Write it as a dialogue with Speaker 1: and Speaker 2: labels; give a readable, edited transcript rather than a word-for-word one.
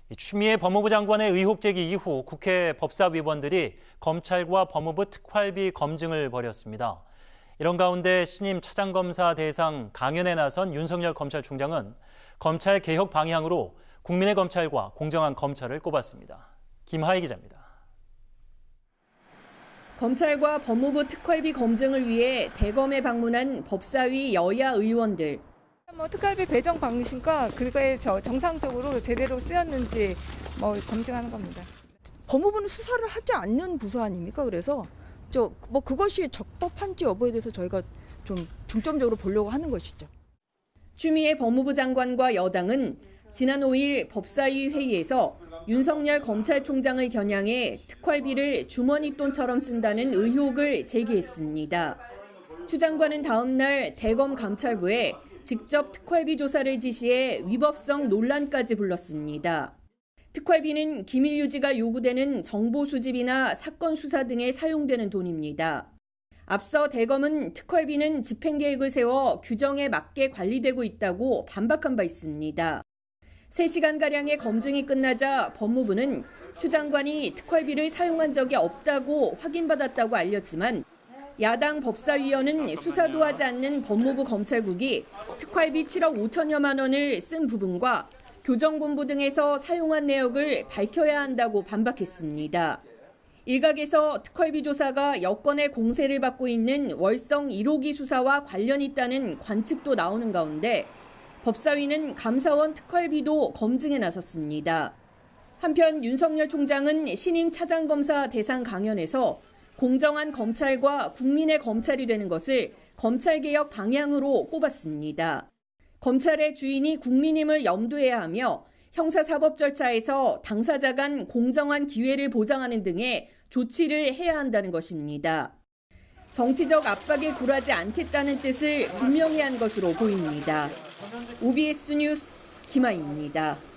Speaker 1: 추미애 법무부 장관의 의혹 제기 이후 국회 법사위원들이 검찰과 법무부 특활비 검증을 벌였습니다. 이런 가운데 신임 차장검사 대상 강연에 나선 윤석열 검찰총장은 검찰 개혁 방향으로 국민의 검찰과 공정한 검찰을 꼽았습니다. 김하희 기자입니다.
Speaker 2: 검찰과 법무부 특활비 검증을 위해 대검에 방문한 법사위 여야 의원들.
Speaker 3: 특활비 배정 방식과 그게 정상적으로 제대로 쓰였는지 검증하는 겁니다.
Speaker 4: 법무부는 수사를 하지 않는 부서 아닙니까? 그래서 그것이 적법한지 여부에 대해서 저희가 좀 중점적으로 보려고 하는 것이죠.
Speaker 2: 추미애 법무부 장관과 여당은 지난 5일 법사위 회의에서 윤석열 검찰총장을 겨냥해 특활비를 주머니 돈처럼 쓴다는 의혹을 제기했습니다. 추 장관은 다음 날 대검 감찰부에 직접 특활비 조사를 지시해 위법성 논란까지 불렀습니다. 특활비는 기밀 유지가 요구되는 정보 수집이나 사건 수사 등에 사용되는 돈입니다. 앞서 대검은 특활비는 집행 계획을 세워 규정에 맞게 관리되고 있다고 반박한 바 있습니다. 3시간가량의 검증이 끝나자 법무부는 추 장관이 특활비를 사용한 적이 없다고 확인받았다고 알렸지만 야당 법사위원은 수사도 하지 않는 법무부 검찰국이 특활비 7억 5천여만 원을 쓴 부분과 교정본부 등에서 사용한 내역을 밝혀야 한다고 반박했습니다. 일각에서 특활비 조사가 여권의 공세를 받고 있는 월성 1호기 수사와 관련이 있다는 관측도 나오는 가운데 법사위는 감사원 특활비도 검증에 나섰습니다. 한편 윤석열 총장은 신임 차장검사 대상 강연에서 공정한 검찰과 국민의 검찰이 되는 것을 검찰개혁 방향으로 꼽았습니다. 검찰의 주인이 국민임을 염두해야 하며 형사사법 절차에서 당사자 간 공정한 기회를 보장하는 등의 조치를 해야 한다는 것입니다. 정치적 압박에 굴하지 않겠다는 뜻을 분명히 한 것으로 보입니다. OBS 뉴스 김하희입니다.